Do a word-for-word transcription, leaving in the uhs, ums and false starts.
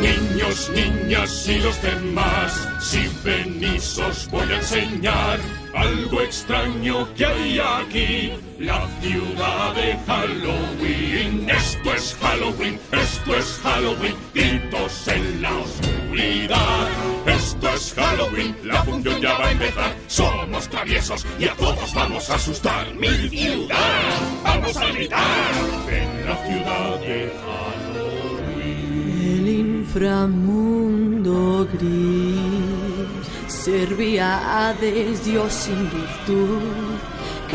Niños, niñas y los demás, si venís os voy a enseñar algo extraño que hay aquí, la ciudad de Halloween. Esto es Halloween, esto es Halloween, gritos en la oscuridad. Esto es Halloween, la función ya va a empezar. Somos traviesos y a todos vamos a asustar. ¡Mi ciudad! ¡Vamos a gritar! En la ciudad de Halloween. El inframundo gris servía a Hades, Dios sin virtud.